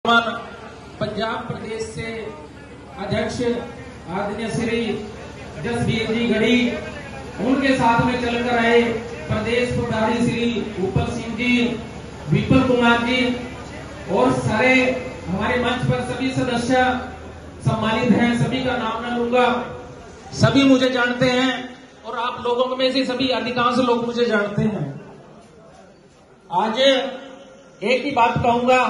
पंजाब प्रदेश से अध्यक्ष आदरणीय श्री जसवीर जी गढ़ी, उनके साथ में चलकर आए प्रदेश प्रभारी श्री ऊपर सिंह जी, विपुल कुमार जी और सारे हमारे मंच पर सभी सदस्य सम्मानित हैं। सभी का नाम न लूंगा, सभी मुझे जानते हैं और आप लोगों में से सभी अधिकांश लोग मुझे जानते हैं। आज एक ही बात कहूंगा,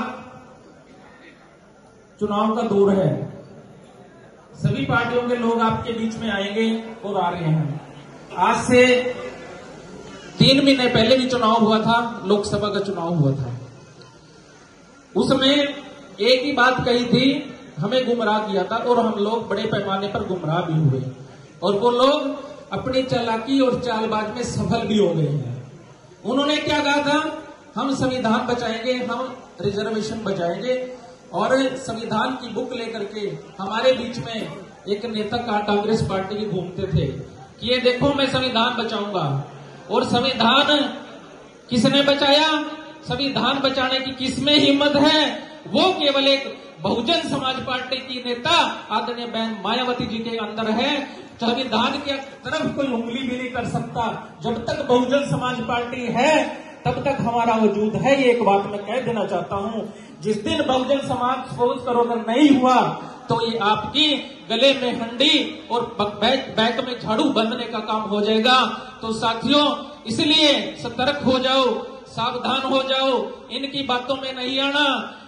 चुनाव का दौर है, सभी पार्टियों के लोग आपके बीच में आएंगे और आ रहे हैं। आज से 3 महीने पहले भी चुनाव हुआ था, लोकसभा का चुनाव हुआ था। उसमें एक ही बात कही थी, हमें गुमराह किया था और हम लोग बड़े पैमाने पर गुमराह भी हुए और वो लोग अपनी चालाकी और चालबाज में सफल भी हो गए हैं। उन्होंने क्या कहा था, हम संविधान बचाएंगे, हम रिजर्वेशन बचाएंगे और संविधान की बुक लेकर के हमारे बीच में एक नेता कांग्रेस पार्टी के घूमते थे कि ये देखो मैं संविधान बचाऊंगा। और संविधान किसने बचाया? संविधान बचाने की किसमें हिम्मत है? वो केवल एक बहुजन समाज पार्टी की नेता आदरणीय बहन मायावती जी के अंदर है। संविधान की तरफ कोई उंगली भी नहीं कर सकता। जब तक बहुजन समाज पार्टी है तब तक हमारा वजूद है। ये एक बात मैं कह देना चाहता हूं, जिस दिन बहुजन समाज फोर्स करोगर नहीं हुआ तो ये आपकी गले में हंडी और बैक में झाड़ू बंधने का काम हो जाएगा। तो साथियों, इसलिए सतर्क हो जाओ, सावधान हो जाओ, इनकी बातों में नहीं आना।